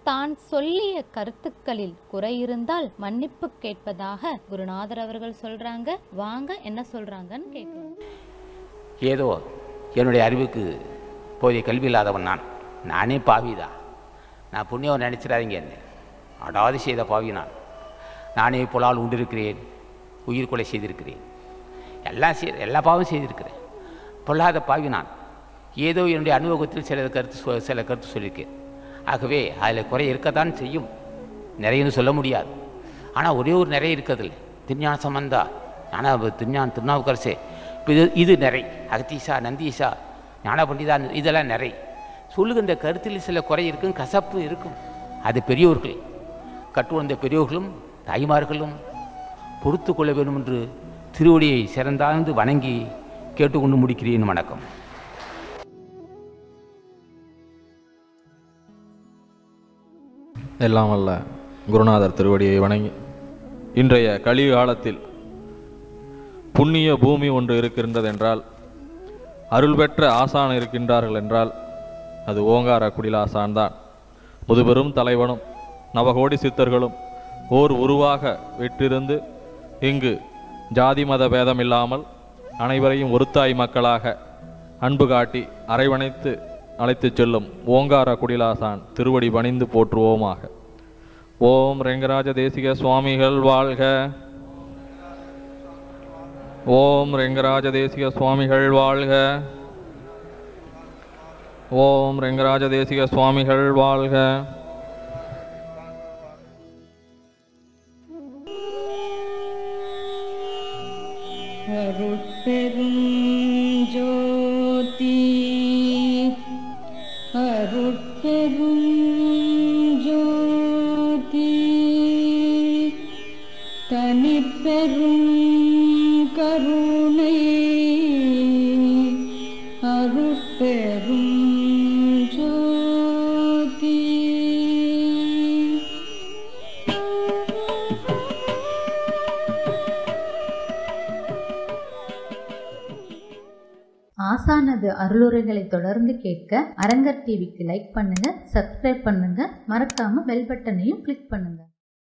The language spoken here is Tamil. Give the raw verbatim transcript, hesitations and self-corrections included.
தான் சொல்லிய கருத்துக்களில் குறை இருந்தால் மன்னிப்பு கேட்பதாக குருநாதர் அவர்கள் சொல்றாங்க. வாங்க என்ன சொல்றாங்கன்னு கேட்கலாம். ஏதோ என்னுடைய அறிவுக்கு போதிய கல்வி இல்லாதவன் நான். நானே பாவிதான். நான் புண்ணியம் நினைச்சிடாதீங்க. என்ன அடாது செய்த பாவி நான். நானே புலால் உண்டிருக்கிறேன், உயிர் கொலை செய்திருக்கிறேன், எல்லாம் செய் எல்லா பாவம் செய்திருக்கிறேன். பொல்லாத பாவி நான். ஏதோ என்னுடைய அனுபவத்தில் சில கருத்து சில கருத்து சொல்லியிருக்கேன். ஆகவே அதில் குறை இருக்கத்தான் செய்யும், நிறையன்னு சொல்ல முடியாது. ஆனால் ஒரே ஒரு நிறைய இருக்கிறதில்ல. திருஞான சம்பந்தா, ஞான திருஞான திருநாவுக்கரசே, இப்போ இது இது நிறை. அகத்தீசா, நந்தீசா, ஞான பண்டிதா, இதெல்லாம் நிறை. சொல்லுகின்ற கருத்தில் சில குறை இருக்கும், கசப்பு இருக்கும். அது பெரியோர்கள் கற்று வந்த பெரியோர்களும் தாய்மார்களும் பொறுத்து கொள்ள வேண்டும் என்று திருவடியை சிறந்தாழ்ந்து வணங்கி கேட்டுக்கொண்டு முடிக்கிறேன். வணக்கம். எல்லாம் வல்ல குருநாதர் திருவடியை வணங்கி, இன்றைய கலியுக காலத்தில் புண்ணிய பூமி ஒன்று இருக்கின்றது என்றால், அருள் பெற்ற ஆசான் இருக்கின்றார்கள் என்றால் அது ஓங்காரக்குடில் ஆசான் தான். முதுபெரும் தலைவனும் நவகோடி சித்தர்களும் ஓர் உருவாக விட்டிருந்து இங்கு ஜாதி மத பேதம் இல்லாமல் அனைவரையும் ஒருத்தாய் மக்களாக அன்பு காட்டி அரவணைத்து அழைத்து செல்லும் ஓங்காரக்குடில் ஆசான் திருவடி பணிந்து போற்றுவோமாக. ஓம் ரெங்கராஜ தேசிக சுவாமிகள் வாழ்க. ஓம் ரெங்கராஜ தேசிக சுவாமிகள் வாழ்க. ஓம் ரெங்கராஜ தேசிக சுவாமிகள் வாழ்க. அருட்பெரும் ஜோதி அருட்பெரும் ஜோதி தனிப்பெரும் கருணை அருட்பெரும் ஜோதி. ஆசானது அருளுரைகளை தொடர்ந்து கேட்க அரங்கர் டிவிக்கு லைக் பண்ணுங்க, சப்ஸ்கிரைப் பண்ணுங்க, மறக்காம பெல் பட்டனையும் கிளிக் பண்ணுங்க.